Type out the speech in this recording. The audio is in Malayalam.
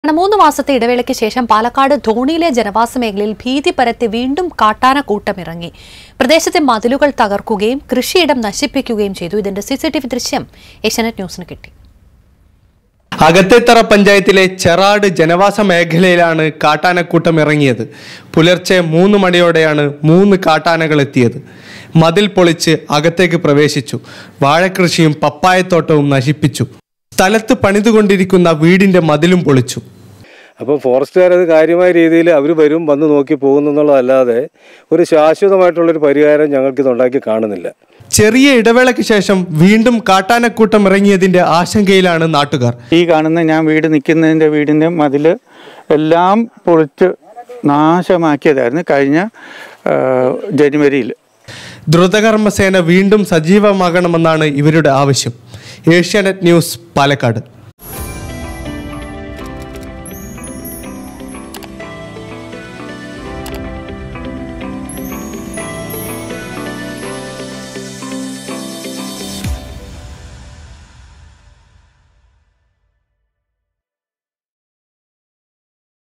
3 മാസത്തെ ഇടവേളയ്ക്ക് ശേഷം പാലക്കാട് ധോണിയിലെ ജനവാസ മേഖലയിൽ ഭീതി പരത്തി വീണ്ടും കാട്ടാനക്കൂട്ടമിറങ്ങി. പ്രദേശത്തെ മതിലുകൾ തകർക്കുകയും കൃഷിയിടം നശിപ്പിക്കുകയും ചെയ്തു. ഇതിന്റെ സിസിടിവി ദൃശ്യം ഏഷ്യാനെറ്റ് ന്യൂസിന് കിട്ടി. അകത്തേത്തറ പഞ്ചായത്തിലെ ചെറാട് ജനവാസ മേഖലയിലാണ് കാട്ടാനക്കൂട്ടം ഇറങ്ങിയത്. പുലർച്ചെ 3 മണിയോടെയാണ് 3 കാട്ടാനകൾ എത്തിയത്. മതിൽ പൊളിച്ച് അകത്തേക്ക് പ്രവേശിച്ചു. വാഴക്കൃഷിയും പപ്പായത്തോട്ടവും നശിപ്പിച്ചു. സ്ഥലത്ത് പണിതുകൊണ്ടിരിക്കുന്ന വീടിന്റെ മതിലും പൊളിച്ചു. അപ്പോൾ ഫോറസ്റ്റുകാർ അത് കാര്യമായ രീതിയിൽ അവർ വരും, വന്ന് നോക്കി പോകുന്നുള്ളതല്ലാതെ ഒരു ശാശ്വതമായിട്ടുള്ളൊരു പരിഹാരം ഞങ്ങൾക്ക് ഇതുണ്ടാക്കി കാണുന്നില്ല. ചെറിയ ഇടവേളയ്ക്ക് ശേഷം വീണ്ടും കാട്ടാനക്കൂട്ടം ഇറങ്ങിയതിന്റെ ആശങ്കയിലാണ് നാട്ടുകാർ. ഈ കാണുന്ന ഞാൻ നിൽക്കുന്നതിൻ്റെ വീടിൻ്റെ മതിൽ എല്ലാം പൊളിച്ച് നാശമാക്കിയതായിരുന്നു കഴിഞ്ഞ ജനുവരിയിൽ. ദ്രുതകർമ്മസേന വീണ്ടും സജീവമാകണമെന്നാണ് ഇവരുടെ ആവശ്യം. ഏഷ്യാനെറ്റ് ന്യൂസ്, പാലക്കാട്.